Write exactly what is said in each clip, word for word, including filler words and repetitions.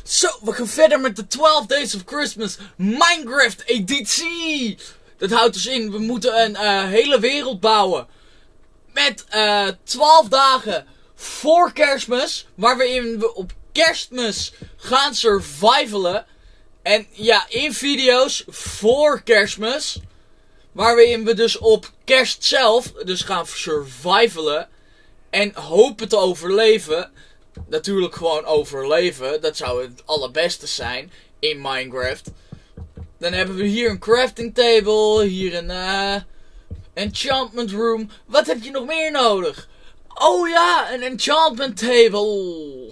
Zo, we gaan verder met de twaalf Days of Christmas Minecraft editie. Dat houdt dus in, we moeten een uh, hele wereld bouwen. Met uh, twaalf dagen voor Kerstmis. Waarin we op Kerstmis gaan survivalen. En ja, in video's voor Kerstmis. Waarin we dus op kerst zelf dus gaan survivalen. En hopen te overleven. Natuurlijk gewoon overleven. Dat zou het allerbeste zijn in Minecraft. Dan hebben we hier een crafting table. Hier een uh, enchantment room. Wat heb je nog meer nodig? Oh ja, een enchantment table.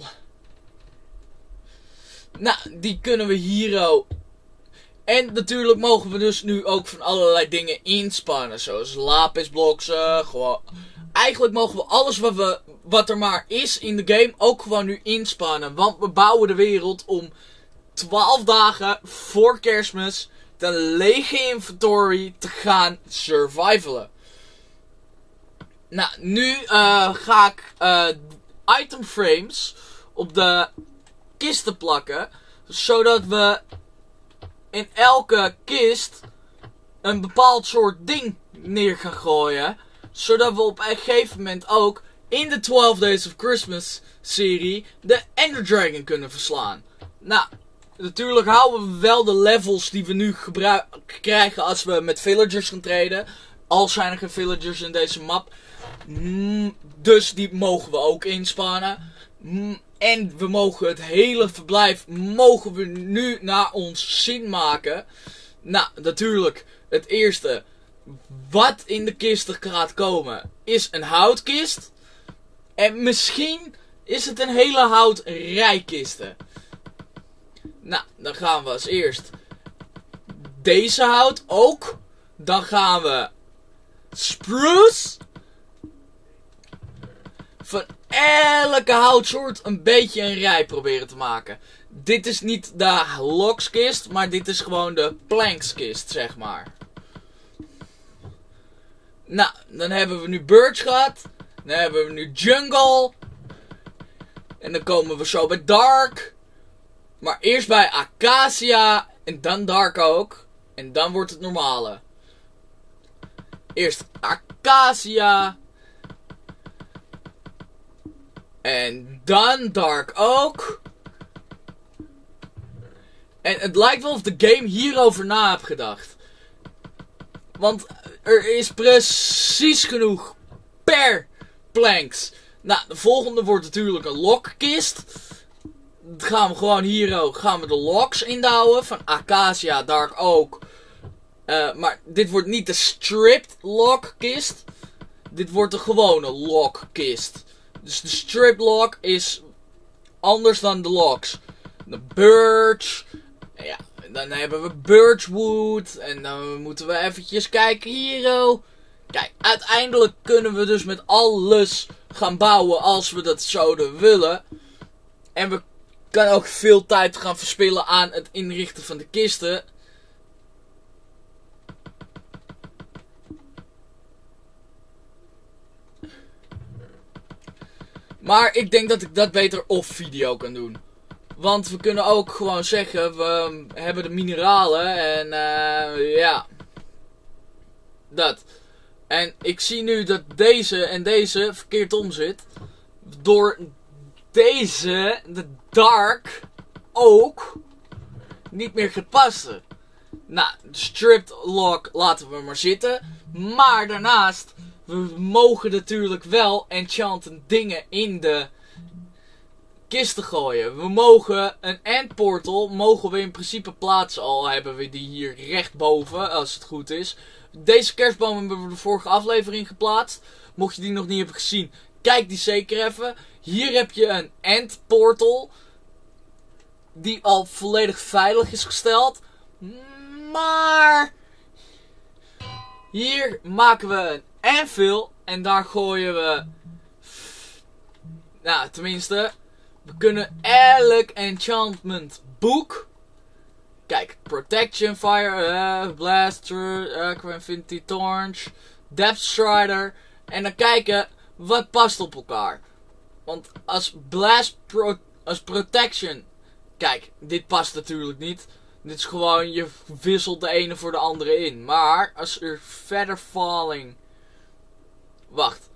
Nou, die kunnen we hier ook. En natuurlijk mogen we dus nu ook van allerlei dingen inspannen. Zoals lapisblocks. Uh, gewoon... Eigenlijk mogen we alles wat, we, wat er maar is in de game ook gewoon nu inspannen. Want we bouwen de wereld om twaalf dagen voor Kerstmis de lege inventory te gaan survivalen. Nou, nu uh, ga ik uh, item frames op de kisten plakken. Zodat we in elke kist een bepaald soort ding neer gaan gooien. Zodat we op een gegeven moment ook in de twaalf Days of Christmas serie de Ender Dragon kunnen verslaan. Nou, natuurlijk houden we wel de levels die we nu krijgen als we met villagers gaan treden. Al zijn er geen villagers in deze map. Mm, dus die mogen we ook inspannen. Mm, en we mogen het hele verblijf mogen we nu naar ons zin maken. Nou, natuurlijk het eerste... Wat in de kisten gaat komen is een houtkist. En misschien is het een hele houtrijkisten. Nou, dan gaan we als eerst deze hout ook. Dan gaan we spruce. Van elke houtsoort een beetje een rij proberen te maken. Dit is niet de lokskist, maar dit is gewoon de plankskist, zeg maar. Nou, dan hebben we nu birch gehad. Dan hebben we nu jungle. En dan komen we zo bij dark. Maar eerst bij acacia. En dan dark ook. En dan wordt het normale. Eerst acacia. En dan dark ook. En het lijkt wel of de game hierover na heeft gedacht. Want er is precies genoeg per planks. Nou, de volgende wordt natuurlijk een lokkist. Dan gaan we gewoon hier ook gaan we de loks indouwen. Van acacia, dark oak. Uh, maar dit wordt niet de stripped lokkist. Dit wordt de gewone lokkist. Dus de stripped lok is anders dan de loks. De birch. Ja. Dan hebben we birchwood. En dan moeten we eventjes kijken hier. Oh. Kijk, uiteindelijk kunnen we dus met alles gaan bouwen als we dat zouden willen. En we kunnen ook veel tijd gaan verspillen aan het inrichten van de kisten. Maar ik denk dat ik dat beter off video kan doen. Want we kunnen ook gewoon zeggen, we hebben de mineralen en uh, ja, dat. En ik zie nu dat deze en deze verkeerd om zit. Door deze, de dark, ook niet meer gaat passen. Nou, de stripped lock laten we maar zitten. Maar daarnaast, we mogen natuurlijk wel enchanted dingen in de kisten gooien. We mogen een end portal, mogen we in principe plaatsen. Al hebben we die hier rechtboven, als het goed is. Deze kerstboom hebben we de vorige aflevering geplaatst. Mocht je die nog niet hebben gezien, kijk die zeker even. Hier heb je een end portal. Die al volledig veilig is gesteld. Maar hier maken we een anvil. En daar gooien we, nou tenminste, we kunnen elk enchantment boek. Kijk, Protection, Fire, uh, Blaster, uh, Infinity Torch, Depth Strider. En dan kijken wat past op elkaar. Want als Blast Pro, als Protection kijk, dit past natuurlijk niet. Dit is gewoon, je wisselt de ene voor de andere in. Maar, als er Feather Falling... Wacht.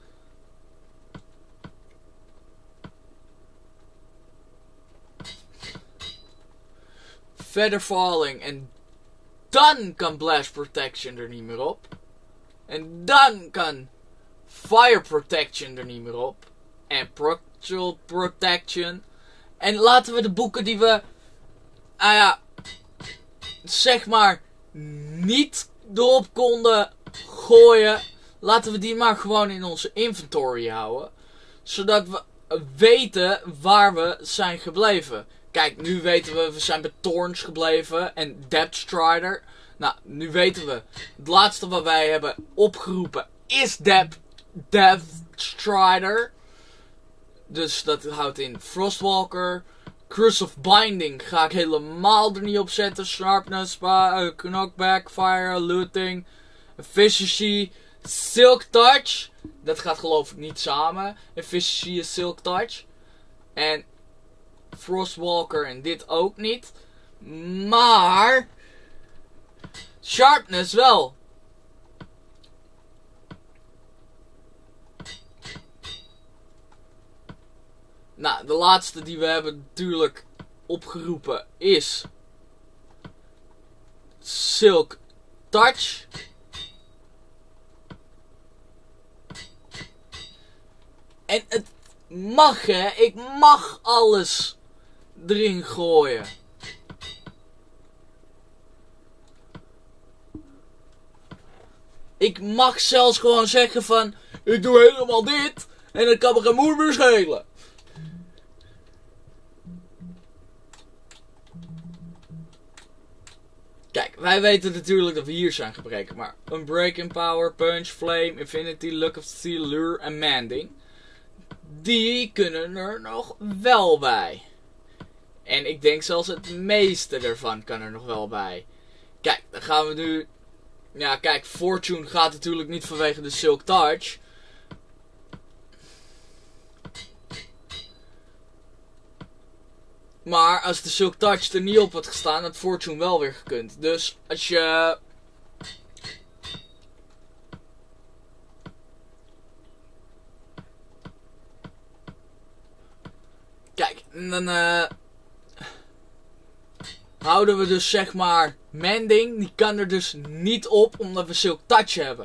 Feather Falling en dan kan Blast Protection er niet meer op. En dan kan Fire Protection er niet meer op. En Proctral Protection. En laten we de boeken die we, ah ja, zeg maar, niet erop konden gooien, laten we die maar gewoon in onze inventory houden. Zodat we weten waar we zijn gebleven. Kijk, nu weten we, we zijn bij Thorns gebleven en Depth Strider. Nou, nu weten we, het laatste wat wij hebben opgeroepen is Depth, Depth Strider. Dus dat houdt in Frostwalker. Curse of Binding ga ik helemaal er niet op zetten. Sharpness, uh, Knockback, Fire, Looting, Efficiency, Silk Touch. Dat gaat geloof ik niet samen. Efficiency is Silk Touch. En Frostwalker en dit ook niet. Maar Sharpness wel. Nou, de laatste die we hebben natuurlijk opgeroepen is Silk Touch. En het mag, hè. Ik mag alles erin gooien. Ik mag zelfs gewoon zeggen van, ik doe helemaal dit en dan kan me geen moer meer schelen. Kijk, wij weten natuurlijk dat we hier zijn gebreken, maar Unbreaking Power, Punch, Flame, Infinity, Luck of Steel, Lure en Mending, die kunnen er nog wel bij. En ik denk zelfs het meeste ervan kan er nog wel bij. Kijk, dan gaan we nu... Ja, kijk, Fortune gaat natuurlijk niet vanwege de Silk Touch. Maar als de Silk Touch er niet op had gestaan, had Fortune wel weer gekund. Dus als je... Kijk, dan uh... houden we dus zeg maar Mending. Die kan er dus niet op omdat we Silk Touch hebben.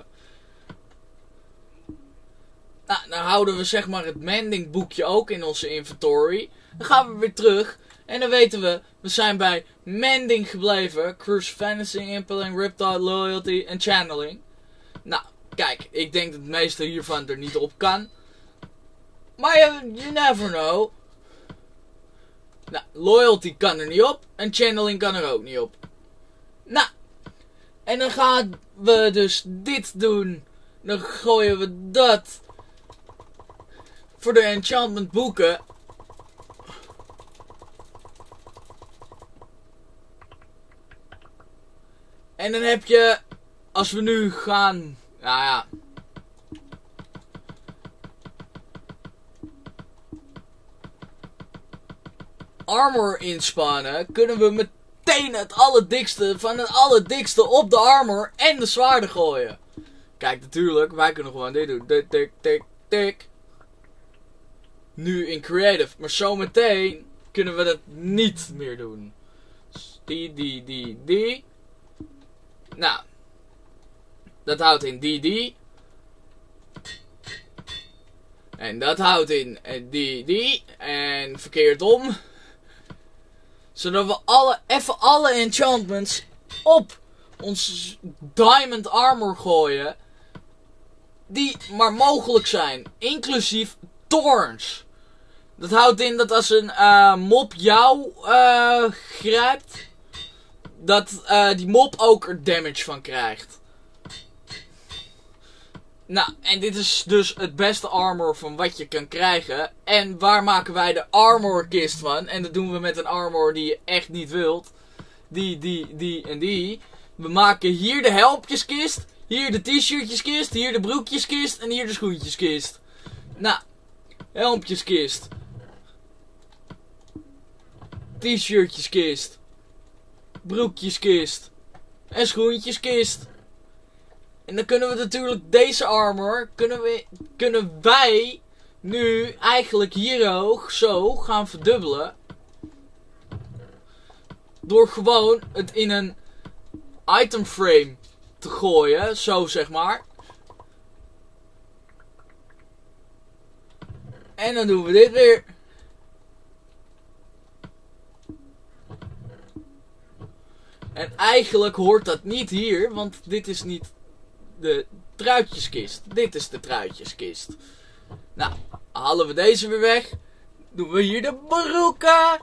Nou, dan houden we zeg maar het Mending boekje ook in onze inventory. Dan gaan we weer terug. En dan weten we, we zijn bij Mending gebleven. Cruise, Fantasy, Impaling, Riptide, Loyalty en Channeling. Nou, kijk, ik denk dat het meeste hiervan er niet op kan. Maar you, you never know. Nou, Loyalty kan er niet op. En Channeling kan er ook niet op. Nou, en dan gaan we dus dit doen. Dan gooien we dat voor de enchantment boeken. En dan heb je, als we nu gaan, nou ja, armor inspannen, kunnen we meteen het allerdikste van het allerdikste op de armor en de zwaarden gooien. Kijk, natuurlijk, wij kunnen gewoon dit doen. Tik, tik, tik, tik. Nu in creative, maar zometeen kunnen we dat niet meer doen. Dus die, die, die, die. Nou, dat houdt in die, die. En dat houdt in die, die. En verkeerd om. Zodat we alle, even alle enchantments op ons diamond armor gooien. Die maar mogelijk zijn. Inclusief Thorns. Dat houdt in dat als een uh, mop jou uh, grijpt, dat uh, die mop ook er damage van krijgt. Nou, en dit is dus het beste armor van wat je kan krijgen. En waar maken wij de armor kist van? En dat doen we met een armor die je echt niet wilt. Die, die, die en die. We maken hier de helmpjeskist. Hier de t-shirtjeskist. Hier de broekjeskist. En hier de schoentjeskist. Nou, helmpjeskist. t-shirtjeskist, broekjeskist en schoentjeskist. En dan kunnen we natuurlijk deze armor, kunnen, we, kunnen wij nu eigenlijk hier ook zo gaan verdubbelen. Door gewoon het in een item frame te gooien, zo zeg maar. En dan doen we dit weer. En eigenlijk hoort dat niet hier, want dit is niet de truitjeskist. Dit is de truitjeskist. Nou, halen we deze weer weg. Doen we hier de broeken.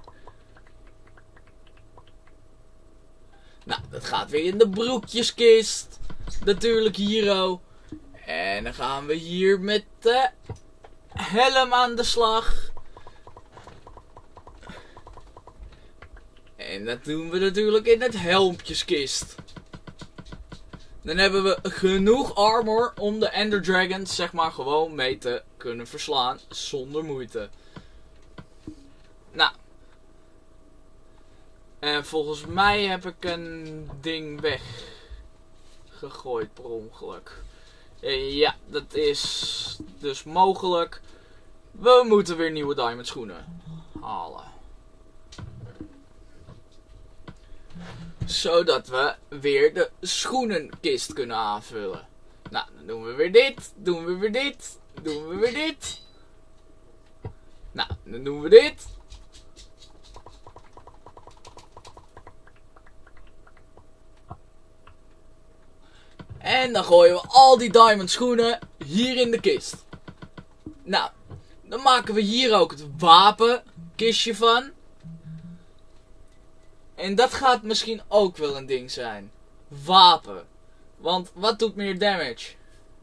Nou, dat gaat weer in de broekjeskist. Natuurlijk hier ook. En dan gaan we hier met de helm aan de slag. En dat doen we natuurlijk in het helmpjeskist. Dan hebben we genoeg armor om de Ender Dragons zeg maar gewoon mee te kunnen verslaan zonder moeite. Nou. En volgens mij heb ik een ding weggegooid per ongeluk. Ja, dat is dus mogelijk. We moeten weer nieuwe diamond schoenen halen. Zodat we weer de schoenenkist kunnen aanvullen. Nou, dan doen we weer dit. Doen we weer dit. Doen we weer dit. Nou, dan doen we dit. En dan gooien we al die diamond schoenen hier in de kist. Nou, dan maken we hier ook het wapenkistje van. En dat gaat misschien ook wel een ding zijn. Wapen. Want wat doet meer damage?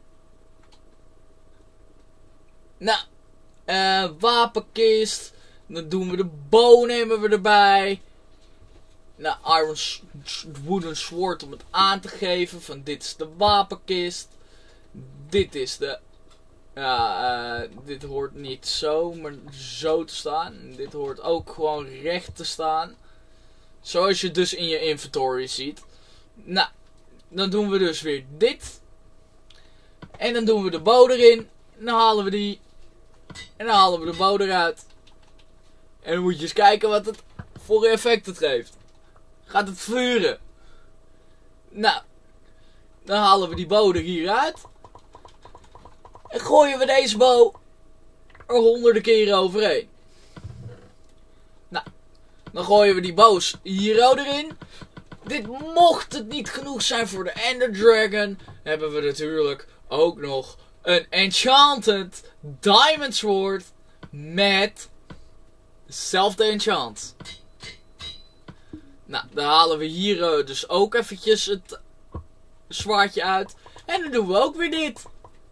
Nou, uh, wapenkist. Dan doen we de bow nemen we erbij. Nou, Iron Wooden Sword om het aan te geven. Van dit is de wapenkist. Dit is de... Ja, uh, dit hoort niet zo, maar zo te staan. Dit hoort ook gewoon recht te staan. Zoals je dus in je inventory ziet. Nou, dan doen we dus weer dit. En dan doen we de bow erin. En dan halen we die. En dan halen we de bow eruit. En dan moet je eens kijken wat het voor effect het geeft. Gaat het vuren? Nou, dan halen we die bow er hier uit. En gooien we deze bow er honderden keren overheen. Nou, dan gooien we die bows hier ook erin. Dit mocht het niet genoeg zijn voor de Ender Dragon, hebben we natuurlijk ook nog een Enchanted Diamond Sword met dezelfde enchant. Nou, dan halen we hier uh, dus ook eventjes het zwaardje uit. En dan doen we ook weer dit.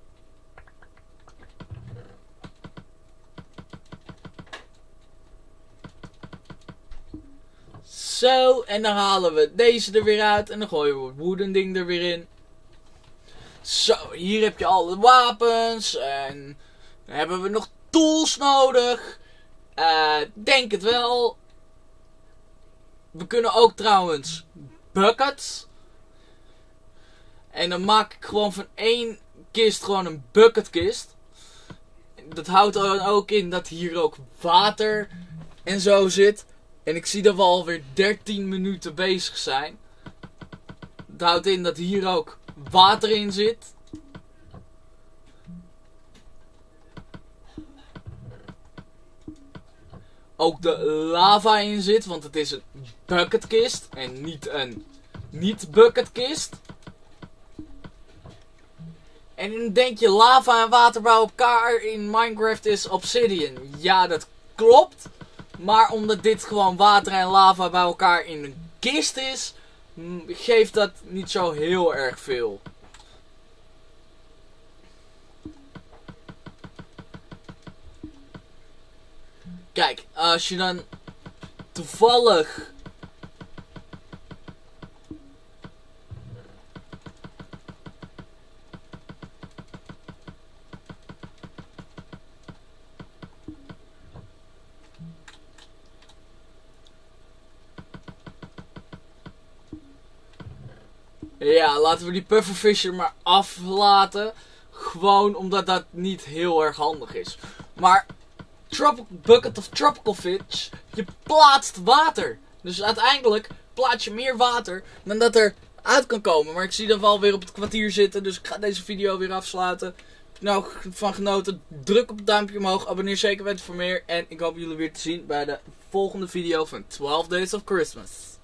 Zo, en dan halen we deze er weer uit. En dan gooien we het wooden ding er weer in. Zo, hier heb je alle wapens. En dan hebben we nog tools nodig. Uh, denk het wel. We kunnen ook trouwens buckets. En dan maak ik gewoon van één kist gewoon een bucketkist. Dat houdt er ook in dat hier ook water en zo zit. En ik zie dat we alweer dertien minuten bezig zijn. Dat houdt in dat hier ook water in zit. Ook de lava in zit, want het is een bucketkist en niet een niet-bucketkist. En dan denk je lava en water bij elkaar in Minecraft is obsidian. Ja, dat klopt. Maar omdat dit gewoon water en lava bij elkaar in een kist is, geeft dat niet zo heel erg veel. Kijk, als je dan toevallig Ja, laten we die pufferfisher maar aflaten. Gewoon omdat dat niet heel erg handig is. Maar tropical bucket of tropical fish, je plaatst water. Dus uiteindelijk plaats je meer water dan dat er uit kan komen. Maar ik zie dat we alweer op het kwartier zitten, dus ik ga deze video weer afsluiten. Heb je nou van genoten? Druk op het duimpje omhoog, abonneer zeker weten voor meer. En ik hoop jullie weer te zien bij de volgende video van twaalf Days of Christmas.